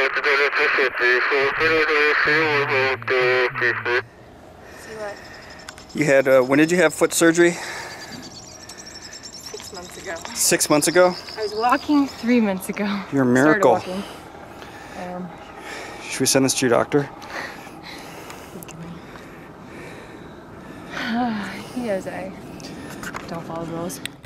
See what? You had, when did you have foot surgery? 6 months ago. 6 months ago? I was walking 3 months ago. You're a miracle. Started walking. Should we send this to your doctor? He knows I don't follow the rules.